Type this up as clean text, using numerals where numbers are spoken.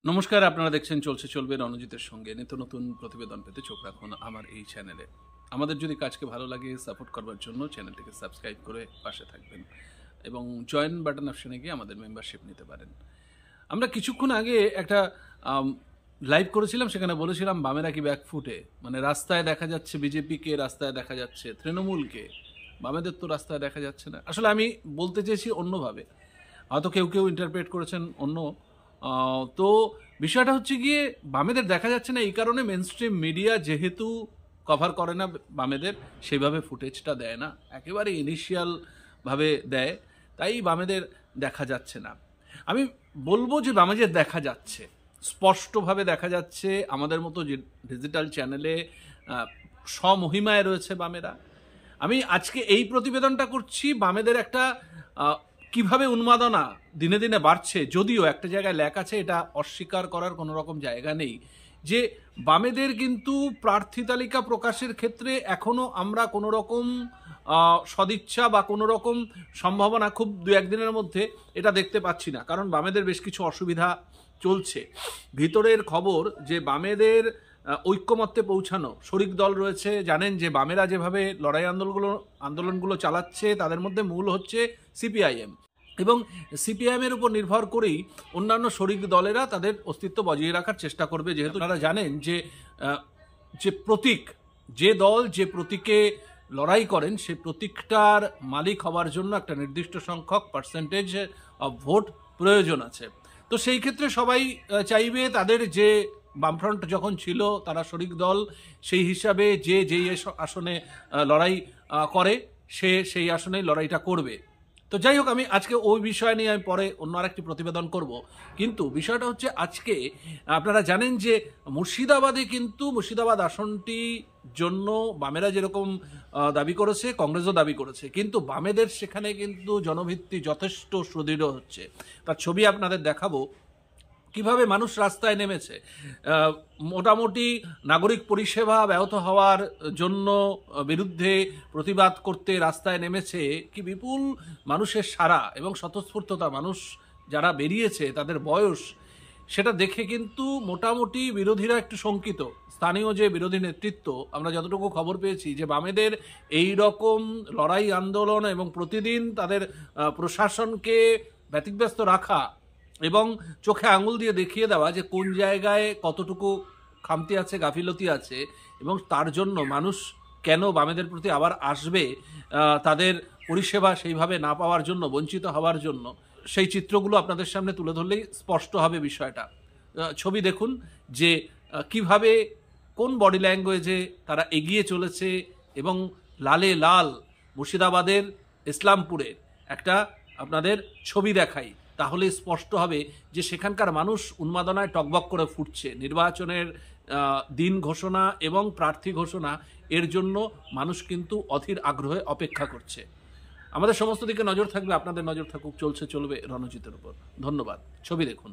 নমস্কার, আপনারা দেখছেন চলছে চলবে রণজিতের সঙ্গে। নিত্য নতুন প্রতিবেদন পেতে চোখ রাখুন আমার এই চ্যানেলে। আমাদের যদি কাজকে ভালো লাগে সাপোর্ট করবার জন্য চ্যানেলটিকে সাবস্ক্রাইব করে পাশে থাকবেন এবং জয়েন বাটন অপশানে গিয়ে আমাদের মেম্বারশিপ নিতে পারেন। আমরা কিছুক্ষণ আগে একটা লাইভ করেছিলাম, সেখানে বলেছিলাম বামেরা কি ব্যাকফুটে, মানে রাস্তায় দেখা যাচ্ছে বিজেপিকে, রাস্তায় দেখা যাচ্ছে তৃণমূলকে, বামেদের তো রাস্তায় দেখা যাচ্ছে না। আসলে আমি বলতে চেয়েছি অন্যভাবে, হয়তো কেউ কেউ ইন্টারপ্রেট করেছেন অন্য। তো বিষয়টা হচ্ছে গিয়ে বামেদের দেখা যাচ্ছে না এই কারণে মেনস্ট্রিম মিডিয়া যেহেতু কভার করে না বামেদের, সেভাবে ফুটেজটা দেয় না, একেবারে ইনিশিয়ালভাবে দেয়, তাই বামেদের দেখা যাচ্ছে না। আমি বলবো যে বামেদের দেখা যাচ্ছে, স্পষ্টভাবে দেখা যাচ্ছে। আমাদের মতো যে ডিজিটাল চ্যানেলে স্বমহিমায় রয়েছে বামেরা। আমি আজকে এই প্রতিবেদনটা করছি বামেদের একটা কিভাবে উন্মাদনা দিনে দিনে বাড়ছে, যদিও একটা জায়গায় লেখা আছে, এটা অস্বীকার করার কোনো রকম জায়গা নেই, যে বামেদের কিন্তু প্রার্থী তালিকা প্রকাশের ক্ষেত্রে এখনও আমরা কোনো রকম সদিচ্ছা বা কোনো রকম সম্ভাবনা খুব দু একদিনের মধ্যে এটা দেখতে পাচ্ছি না। কারণ বামেদের বেশ কিছু অসুবিধা চলছে। ভিতরের খবর যে বামেদের ঐক্যমত্যে পৌঁছানো শরিক দল রয়েছে। জানেন যে বামেরা যেভাবে লড়াই আন্দোলনগুলো চালাচ্ছে, তাদের মধ্যে মূল হচ্ছে সিপিআইএম, এবং সিপিআইএমের উপর নির্ভর করেই অন্যান্য শরিক দলেরা তাদের অস্তিত্ব বজায় রাখার চেষ্টা করবে। যেহেতু তারা জানেন যে প্রতীক, যে দল যে প্রতীকে লড়াই করেন, সেই প্রতীকটার মালিক হওয়ার জন্য একটা নির্দিষ্ট সংখ্যক পার্সেন্টেজ অফ ভোট প্রয়োজন আছে। তো সেই ক্ষেত্রে সবাই চাইবে তাদের যে বামফ্রন্ট যখন ছিল তারা শরিক দল, সেই হিসাবে যে যেই আসনে লড়াই করে সে সেই আসনেই লড়াইটা করবে। তো যাই হোক, আমি আজকে ওই বিষয় নিয়ে আমি পরে অন্য আরেকটি প্রতিবেদন করব। কিন্তু বিষয়টা হচ্ছে, আজকে আপনারা জানেন যে মুর্শিদাবাদে কিন্তু মুর্শিদাবাদ আসনটি জন্য বামেরা যেরকম দাবি করেছে, কংগ্রেসও দাবি করেছে, কিন্তু বামেদের সেখানে কিন্তু জনভিত্তি যথেষ্ট সুদৃঢ় হচ্ছে। তার ছবি আপনাদের দেখাবো কিভাবে মানুষ রাস্তায় নেমেছে। মোটামুটি নাগরিক পরিষেবা ব্যাহত হওয়ার জন্য বিরুদ্ধে প্রতিবাদ করতে রাস্তায় নেমেছে কি বিপুল মানুষের সাড়া এবং স্বতঃস্ফূর্ততা। মানুষ যারা বেরিয়েছে তাদের বয়স, সেটা দেখে কিন্তু মোটামুটি বিরোধীরা একটু শঙ্কিত। স্থানীয় যে বিরোধী নেতৃত্ব, আমরা যতটুকু খবর পেয়েছি, যে বামেদের এই রকম লড়াই আন্দোলন এবং প্রতিদিন তাদের প্রশাসনকে ব্যতিব্যস্ত রাখা এবং চোখে আঙুল দিয়ে দেখিয়ে দেওয়া যে কোন জায়গায় কতটুকু খামতি আছে, গাফিলতি আছে, এবং তার জন্য মানুষ কেন বামেদের প্রতি আবার আসবে, তাদের পরিষেবা সেইভাবে না পাওয়ার জন্য, বঞ্চিত হওয়ার জন্য, সেই চিত্রগুলো আপনাদের সামনে তুলে ধরলেই স্পষ্ট হবে বিষয়টা। ছবি দেখুন যে কিভাবে, কোন বডি ল্যাঙ্গুয়েজে তারা এগিয়ে চলেছে, এবং লালে লাল মুর্শিদাবাদের ইসলামপুরে একটা আপনাদের ছবি দেখাই, তাহলে স্পষ্ট হবে যে সেখানকার মানুষ উন্মাদনায় টকবক করে ফুটছে। নির্বাচনের দিন ঘোষণা এবং প্রার্থী ঘোষণা, এর জন্য মানুষ কিন্তু অধীর আগ্রহে অপেক্ষা করছে। আমাদের সমস্ত দিকে নজর থাকবে, আপনাদের নজর থাকুক চলছে চলবে রণজিতের উপর। ধন্যবাদ। ছবি দেখুন।